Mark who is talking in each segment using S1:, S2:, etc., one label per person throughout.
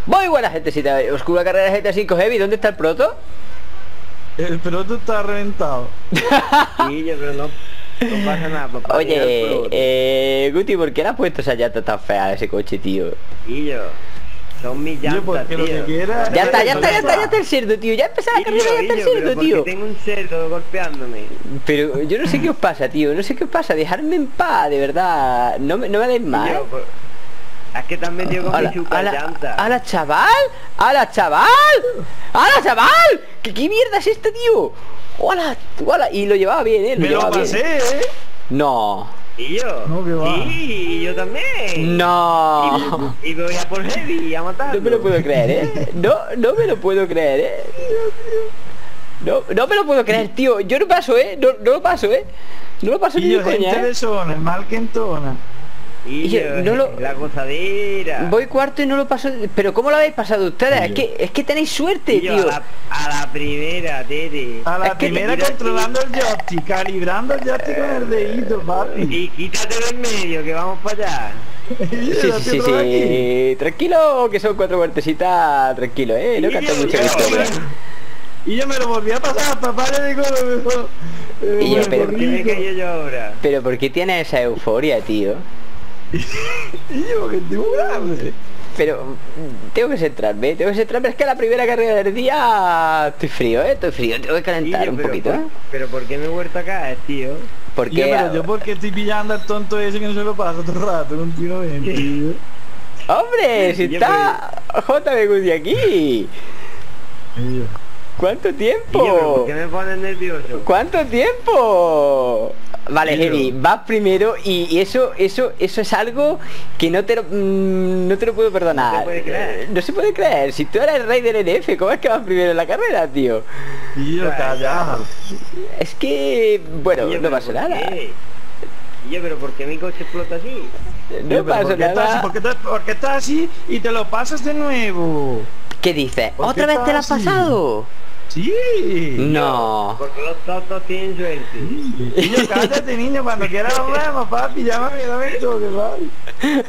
S1: Muy buena gente, si te oscura carrera de GTA 5 Heavy, ¿dónde está el proto?
S2: El proto está reventado.
S3: Sí, yo pero no pasa nada, papá.
S1: Oye, Guti, ¿por qué le has puesto esa llanta tan fea a ese coche, tío?
S3: Y yo, son mis llantas,
S2: porque lo que
S3: tío.
S2: quiera.
S1: Ya está el cerdo, tío. Ya empezó la carrera, ya está el cerdo, tío.
S3: Porque tengo un cerdo golpeándome.
S1: Pero yo no sé qué os pasa, tío. No sé qué os pasa. Dejadme en paz, de verdad. No me deis más.
S3: Y yo, pues, es que te has metido con mi super llanta.
S1: ¡Hala, chaval! ¡Hala, chaval! ¡Hala, chaval! ¿Qué mierda es esto, tío? ¡Hola! ¡Hola! Y lo llevaba bien,
S2: Me lo pasé,
S1: No.
S3: ¿Y yo?
S2: No, que va.
S3: Sí, y yo también.
S1: No.
S3: Y voy a por Heavy a matarlo.
S1: No me lo puedo creer, No me lo puedo creer, No me lo puedo creer, tío. Yo no paso, No lo paso, No lo paso
S2: Y
S1: ni de
S2: yo, gente
S1: coña,
S2: de zona, mal que entona.
S3: Y yo,
S1: no lo-
S3: la gozadera.
S1: Voy cuarto y no lo paso. Pero ¿cómo lo habéis pasado ustedes? Es que tenéis suerte,
S3: Y yo,
S1: tío.
S3: a la primera, Tete.
S2: A la
S1: Es que
S2: primera
S3: te-
S2: controlando el joystick, calibrando el joystick con el dedito, papi.
S3: Y quítatelo en medio, que vamos para allá.
S1: Sí. Tranquilo, que son 4 vueltecitas. Tranquilo, No
S2: Y
S1: canto
S2: yo,
S1: mucho
S2: yo,
S1: victoria.
S2: Y yo me lo volví a pasar, papá, le digo lo mejor.
S1: Y yo, pero-
S3: ¿Por qué me cayó yo ahora?
S1: Pero ¿por qué tienes esa euforia, tío?
S2: Y yo, que estoy muy grande.
S1: Pero tengo que centrarme, es que la primera carrera del día estoy frío, tengo que calentar un poquito,
S3: Pero ¿por qué me he vuelto a caer, tío?
S1: Porque
S2: Pero yo porque estoy pillando al tonto ese que no se lo pasa todo el rato continuamente, tío.
S1: hombre, si
S3: Yo,
S1: está JB Guti aquí.
S2: Y yo,
S1: ¿Cuánto
S3: Tío, pero
S1: tiempo?
S3: ¿por qué me pones nervioso?
S1: ¿Cuánto tiempo? Vale,
S2: Tío.
S1: Heavy, vas primero y eso es algo que no te lo puedo perdonar.
S3: No se puede creer.
S1: No se puede creer. Si tú eres el rey del NF, ¿cómo es que vas primero en la carrera, tío?
S2: y yo, callado.
S1: Es que, bueno,
S3: Tío,
S1: no
S3: pero
S1: pasa
S3: ¿por
S1: nada.
S3: qué? Tío, pero ¿por qué mi coche explota así?
S1: No
S2: Tío, pero
S1: pasa
S2: ¿por qué estás así?
S1: nada.
S2: ¿Por qué estás así y te lo pasas de nuevo?
S1: ¿Qué dices?
S2: ¿Por qué
S1: ¿Otra vez te la has
S2: estás así?
S1: pasado?
S2: Sí.
S1: No.
S3: Porque los tontos tienen suerte.
S2: Y yo, cállate, niño, cuando quieras nos vemos, papi, llámame, dame el toque, vale.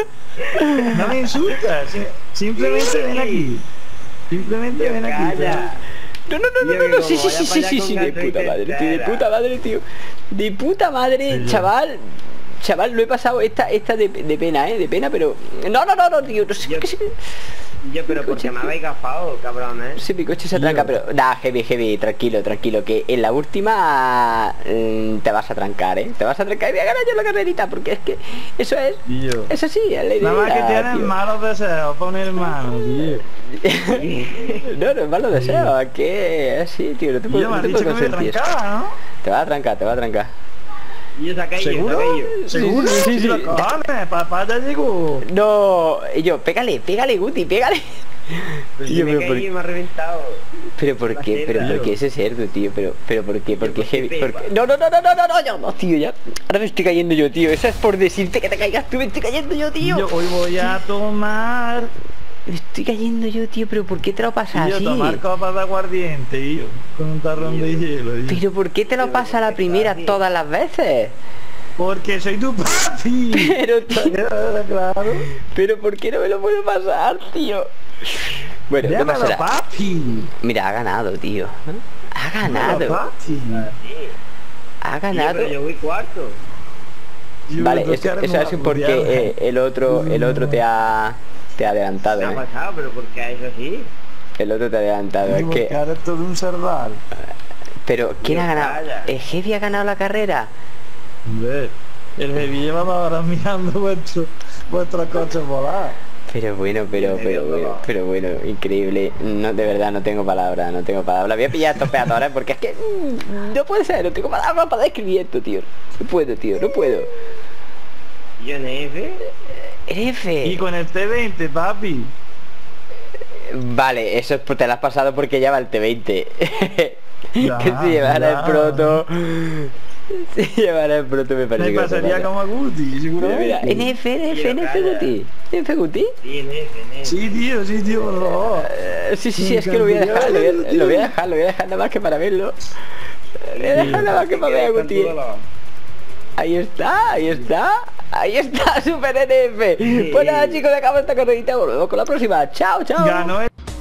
S2: No me insultas, simplemente ven aquí. Simplemente ven aquí.
S3: Calla.
S1: No,
S3: Tío, que
S1: sí,
S3: como vaya para allá
S1: sí,
S3: con
S1: de
S3: gato y
S1: puta madre, tío, de
S3: tentera.
S1: puta madre, tío. De puta madre,
S2: Sí,
S1: chaval, lo he pasado esta de pena, de pena, pero... No, tío, no sé
S3: Yo-
S1: qué sé.
S3: Yo, pero porque me habéis gafado, cabrón,
S1: Sí, mi coche se tranca, pero... Nah, heavy, tranquilo, que en la última te vas a trancar, Te vas a trancar y voy a ganar yo la carrerita, porque es que eso es...
S2: Y yo,
S1: Eso sí, es la idea,
S2: nada más que tienes
S1: tío.
S2: malos deseos, pon hermano, tío.
S1: No es malo deseo, es que es así, tío, no te
S2: Y
S1: puedo,
S2: yo me
S1: no
S2: has
S1: te
S2: dicho
S1: puedo
S2: que me
S1: consentir.
S2: trancaba, ¿no?
S1: Te va a trancar.
S3: Y yo saqué
S2: ¿Seguro? ¿Seguro?
S1: Sí.
S2: Los cojones, papá ya llegó.
S1: No, y yo, pégale, Guti, pégale.
S3: Pues
S1: Y
S3: yo
S1: yo,
S3: me
S1: pero
S3: caí y me ha reventado.
S1: Pero ¿por qué?
S3: La
S1: ¿Por qué ese cerdo, tío? Pero ¿por qué? ¿Por qué
S3: porque
S1: heavy?
S3: pepa.
S1: ¿Por qué? No, ya no, tío, ya. Ahora me estoy cayendo yo, tío. Eso es por decirte que te caigas tú, me estoy cayendo yo,
S2: Y
S1: tío.
S2: yo, hoy voy a tomar.
S1: Me estoy cayendo yo, tío, pero ¿por qué te lo pasas
S2: Y yo,
S1: así?
S2: tomar copas de aguardiente, y yo, con un tarrón de hielo. Y yo,
S1: Pero ¿por qué te lo pasa a la primera todas las veces?
S2: porque soy tu papi.
S1: Pero, tío,
S2: Claro.
S1: pero ¿por qué no me lo puedo pasar, tío? Bueno, no
S2: Llámalo
S1: pasará.
S2: papi.
S1: Mira, ha ganado, tío. Ha
S2: Llámalo
S1: ganado.
S2: papi.
S1: Ha
S3: Tío,
S1: ganado.
S3: pero yo voy cuarto.
S2: Yo,
S1: Vale,
S2: ¿tú
S1: eso
S2: qué haremos
S1: es porque el otro te ha adelantado,
S3: Me ha pasado, pero ¿por qué es así?
S1: El otro te ha adelantado, es
S2: Porque
S1: que...
S2: ahora es todo un sardal.
S1: Pero, ¿quién
S3: Tío,
S1: ha ganado?
S3: calla.
S1: ¿El Heavy ha ganado la carrera?
S2: Hombre, el bebé lleva ahora mirando vuestro coche volar.
S1: Pero bueno, pero bueno, increíble. No, de verdad, no tengo palabras. Voy a pillar estos peatones porque es que... no puede ser, no tengo palabras para describir esto, tío. No puedo, tío, no puedo.
S3: ¿Y yo en F?
S1: F.
S2: Y con el T20, papi.
S1: Vale, eso es te lo has pasado porque ya va el T20.
S2: Ya,
S1: Que si llevara
S2: ya.
S1: el proto... Si llevara el proto me parece
S2: Me
S1: que
S2: pasaría como a Guti,
S1: Mira,
S2: seguramente.
S1: NF Guti. NF Guti.
S3: Sí, en F, en F.
S2: Sí, tío, por favor.
S1: Sí, es que lo voy a dejar, lo voy a dejar nada más que para verlo. Voy a dejar nada más que para ver a Guti. Ahí está. Ahí está, Super NF. Pues nada, chicos, acabamos esta carrerita. Volvemos con la próxima. Chao, chao.
S2: Ganó el...